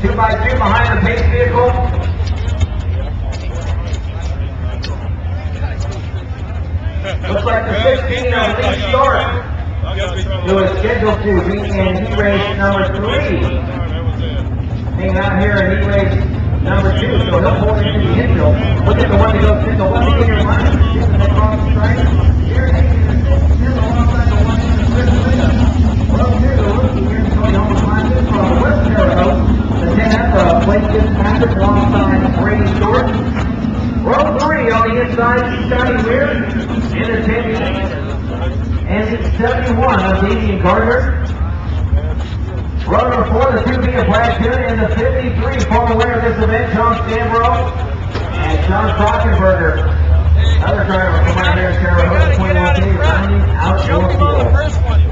2x2 behind the pace vehicle. Looks like the 16 of Lee Short, who is scheduled to be in E-race number 3. Hanging out here in E-race number 2, so he'll pull into the infield. Look at the one that goes single left in your line. Shooting across the strike. Here, alongside the one in the first window. Well, here's the rookie here, going home behind this from West Terre The 10F Blake Fitzpatrick alongside Brady Short. Row 3 on the inside, Scotty Weir in the 10. And the 71 of Damian Gardner. Row number 4, the 2B of Brad Kuhn, and the 53 former winner of this event, John Stamborough, and Sean Krockenberger. Another driver from out here in Terre Haute, 21 rounding out your field.